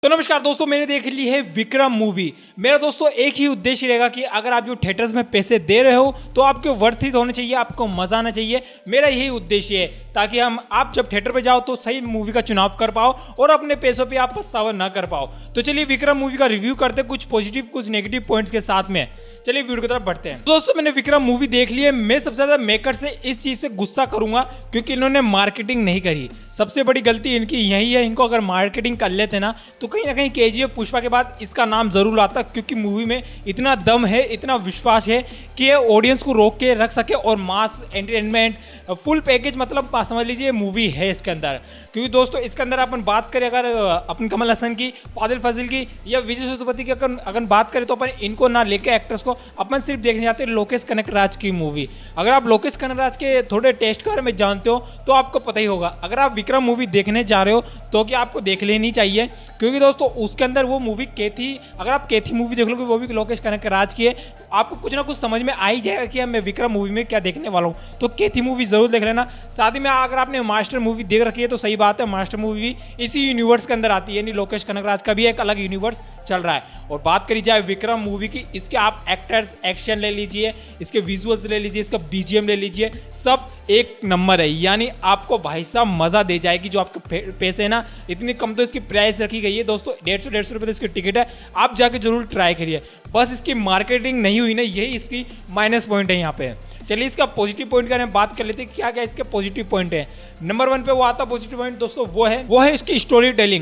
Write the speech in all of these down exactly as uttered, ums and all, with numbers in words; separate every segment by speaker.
Speaker 1: तो नमस्कार दोस्तों, मैंने देख ली है विक्रम मूवी। मेरा दोस्तों एक ही उद्देश्य रहेगा कि अगर आप जो थिएटर्स में पैसे दे रहे हो तो आपके वर्थ इट होने चाहिए, आपको मजा आना चाहिए। मेरा यही उद्देश्य है ताकि हम आप जब थिएटर पे जाओ तो सही मूवी का चुनाव कर पाओ और अपने पैसों पे आप पछतावा ना कर पाओ। तो चलिए विक्रम मूवी का रिव्यू करते, कुछ पॉजिटिव कुछ नेगेटिव पॉइंट्स के साथ में। चलिए वीडियो की तरफ बढ़ते हैं। दोस्तों मैंने विक्रम मूवी देख ली है। मैं सबसे ज्यादा मेकर से इस चीज से गुस्सा करूंगा क्योंकि इन्होंने मार्केटिंग नहीं करी। सबसे बड़ी गलती इनकी यही है। इनको अगर मार्केटिंग कर लेते ना तो कहीं ना कहीं केजीएफ पुष्पा के बाद इसका नाम जरूर आता, क्योंकि मूवी में इतना दम है, इतना विश्वास है कि ये ऑडियंस को रोक के रख सके और मास एंटरटेनमेंट फुल पैकेज मतलब समझ लीजिए मूवी है इसके अंदर। क्योंकि दोस्तों इसके अंदर अपन बात करें अगर अपन कमल हसन की, फादिल फजील की या विजय सेतुपति की अगर अगर बात करें तो अपन इनको ना लेके एक्टर्स को अपन सिर्फ देखने जाते हैं लोकेश कनकराज की मूवी। अगर आप लोकेश कनकराज के थोड़े टेस्ट के बारे में जानते हो तो आपको पता ही होगा। अगर आप विक्रम मूवी देखने जा रहे हो तो कि आपको देख लेनी चाहिए, क्योंकि दोस्तों उसके अंदर वो मूवी केथी, अगर आप केथी मूवी देख लोगे वो भी लोकेश कनकराज की है, आपको कुछ ना कुछ समझ में आ ही जाएगा कि मैं विक्रम मूवी में क्या देखने वाला हूँ। तो केथी मूवी जरूर देख लेना। साथ ही में अगर आपने मास्टर मूवी देख रखी है तो सही बात है, मास्टर मूवी भी इसी यूनिवर्स के अंदर आती है, यानी लोकेश कनकराज का भी एक अलग यूनिवर्स चल रहा है। और बात करी जाए विक्रम मूवी की, इसके आप एक्टर्स, एक्शन ले लीजिए, इसके विजुअल्स ले लीजिए, इसका बीजीएम ले लीजिए, सब एक नंबर है। यानी आपको भाई साहब मजा दे जाएगी। जो आपके पैसे है ना, इतनी कम तो इसकी प्राइस रखी गई है दोस्तों, डेढ़ सौ डेढ़ सौ रुपये तो इसकी टिकट है। आप जाके जरूर ट्राई करिए। बस इसकी मार्केटिंग नहीं हुई ना, यही इसकी माइनस पॉइंट है यहाँ पे। चलिए इसका पॉजिटिव पॉइंट का बात कर लेते हैं, क्या क्या इसके पॉजिटिव पॉइंट है। नंबर वन पे वो आता पॉजिटिव पॉइंट दोस्तों, वो है वो है इसकी स्टोरी टेलिंग।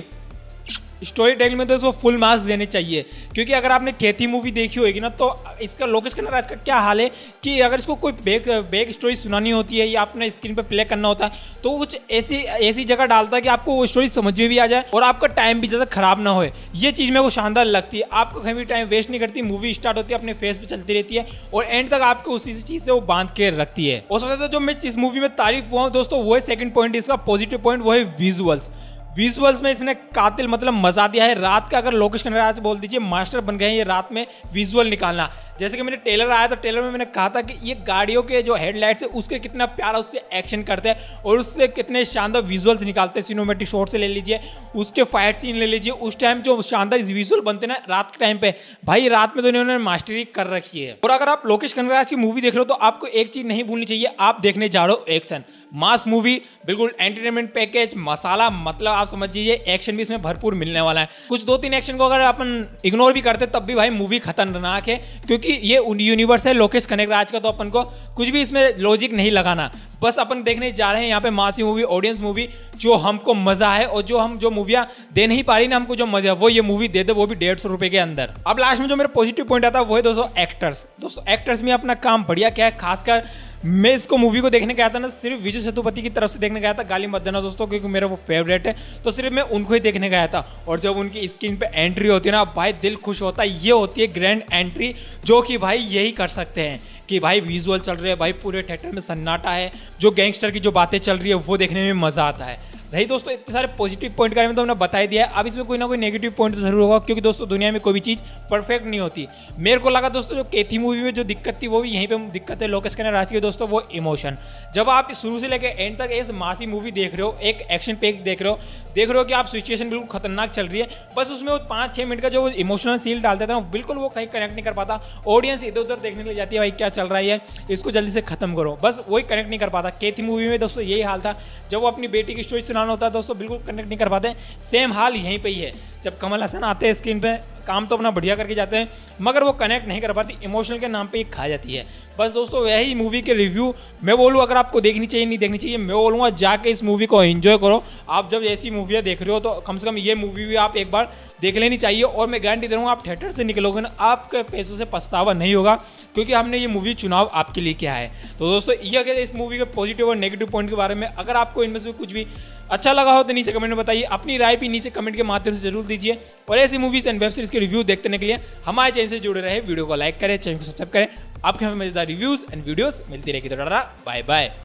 Speaker 1: स्टोरी टेलिंग में तो इसको फुल मार्क्स देने चाहिए, क्योंकि अगर आपने केथी मूवी देखी होगी ना तो इसका लोकेश कनकराज का क्या हाल है कि अगर इसको कोई बैक बैक स्टोरी सुनानी होती है या अपने स्क्रीन पे प्ले करना होता है तो कुछ ऐसी ऐसी जगह डालता है कि आपको वो स्टोरी समझ में भी आ जाए और आपका टाइम भी ज़्यादा खराब ना हो। ये चीज़ मेरे को शानदार लगती है। आपको कहीं भी टाइम वेस्ट नहीं करती, मूवी स्टार्ट होती है अपने फेस पे चलती रहती है और एंड तक आपको उसी चीज़ से वो बांध के रखती है। और सबसे ज़्यादा जो मैं इस मूवी में तारीफ हुआ हूँ दोस्तों, वो है सेकंड पॉइंट इसका पॉजिटिव पॉइंट, वो है विजुअल्स। विजुअल्स में इसने कातिल मतलब मजा दिया है। रात का अगर लोकेश कनकराज बोल दीजिए मास्टर बन गए हैं ये रात में विजुअल निकालना। जैसे कि मैंने ट्रेलर आया तो ट्रेलर में मैंने कहा था कि ये गाड़ियों के जो हेडलाइट्स है उसके कितना प्यारा उससे एक्शन करते हैं और उससे कितने शानदार विजुअल्स निकालते हैं। सिनेमैटिक शॉट से ले लीजिए, उसके फाइट सीन ले लीजिए, उस टाइम जो शानदार विजुअल बनते ना रात के टाइम पे, भाई रात में तो इन्होंने मास्टरी कर रखी है। और अगर आप लोकेश कनकराज की मूवी देख रहे हो तो आपको एक चीज नहीं भूलनी चाहिए, आप देखने जा रहे हो एक्शन मास मूवी, बिल्कुल एंटरटेनमेंट पैकेज मसाला, मतलब आप समझ लीजिए एक्शन भी इसमें भरपूर मिलने वाला है। कुछ दो तीन एक्शन को अगर अपन इग्नोर भी करते तब भी भाई मूवी खतरनाक है, क्योंकि ये यूनिवर्स है लोकेश कनकराज का, तो अपन को कुछ भी इसमें लॉजिक नहीं लगाना। बस अपन देखने जा रहे हैं यहाँ पे मासी मूवी, ऑडियंस मूवी, जो हमको मजा है और जो हम जो मूवियाँ दे नहीं पा रही ना हमको जो मजा है वो ये मूवी दे दे, वो भी डेढ़ सौ रुपए के अंदर। अब लास्ट में जो मेरा पॉजिटिव पॉइंट आता है वो है दोस्तों एक्टर्स। दोस्तों एक्टर्स में अपना काम बढ़िया क्या है, खासकर मैं इसको मूवी को देखने गया था ना सिर्फ विजय सेतुपति की तरफ से देखने गया था, गाली मत देना दोस्तों क्योंकि मेरा वो फेवरेट है, तो सिर्फ मैं उनको ही देखने गया था। और जब उनकी स्क्रीन पे एंट्री होती है ना भाई दिल खुश होता है। ये होती है ग्रैंड एंट्री जो कि भाई यही कर सकते हैं कि भाई विजुअल चल रहे हैं, भाई पूरे थिएटर में सन्नाटा है, जो गैंगस्टर की जो बातें चल रही है वो देखने में मजा आता है। नहीं दोस्तों इतने सारे पॉजिटिव पॉइंट के बारे में तो हमने बता ही दिया है। अब इसमें कोई ना कोई नेगेटिव पॉइंट तो जरूर होगा, क्योंकि दोस्तों दुनिया में कोई भी चीज़ परफेक्ट नहीं होती। मेरे को लगा दोस्तों जो केथी मूवी में जो दिक्कत थी वो भी यहीं पे दिक्कत है लोकेश कनकराज की दोस्तों, वो इमोशन। जब आप शुरू से लेकर एंड तक इस मासी मूवी देख रहे हो, एक एक्शन पैक देख रहे हो, देख रहे हो कि आप सिचुएशन बिल्कुल खतरनाक चल रही है, बस उसमें वो पाँच छः मिनट का जो इमोशनल सील डालते थे बिल्कुल वो कहीं कनेक्ट नहीं कर पाता। ऑडियंस इधर उधर देखने लग जाती है, भाई क्या चल रहा है इसको जल्दी से खत्म करो, बस वही कनेक्ट नहीं कर पाता। केथी मूवी में दोस्तों यही हाल था, जब वो अपनी बेटी की स्टोरी सुनाना होता है दोस्तों बिल्कुल कनेक्ट नहीं कर पाते। सेम हाल यहीं पे ही है, जब कमल हसन आते हैं स्क्रीन पे काम तो अपना बढ़िया करके जाते हैं मगर वो कनेक्ट नहीं कर पाती, इमोशनल के नाम पे ये खा जाती है। बस दोस्तों यही मूवी के रिव्यू मैं बोलूँ, अगर आपको देखनी चाहिए नहीं देखनी चाहिए, मैं बोलूँगा जाके इस मूवी को एंजॉय करो। आप जब ऐसी मूवियाँ देख रहे हो तो कम से कम ये मूवी भी आप एक बार देख लेनी चाहिए। और मैं गारंटी दे रहा हूँ आप थिएटर से निकलोगे ना आपके पैसों से पछतावा नहीं होगा, क्योंकि हमने ये मूवी चुनाव आपके लिए किया है। तो दोस्तों ये अगर इस मूवी के पॉजिटिव और नेगेटिव पॉइंट के बारे में अगर आपको इनमें से कुछ भी अच्छा लगा हो तो नीचे कमेंट में बताइए, अपनी राय भी नीचे कमेंट के माध्यम से जरूर दीजिए। और ऐसी मूवीज एंड वेब सीरीज के रिव्यू देखने के लिए हमारे चैनल से जुड़े रहे, वीडियो को लाइक करें, चैनल को सब्सक्राइब करें। आपके हमें मजेदार रिव्यूज एंड वीडियोस मिलती रहेगी। तो बाय बाय।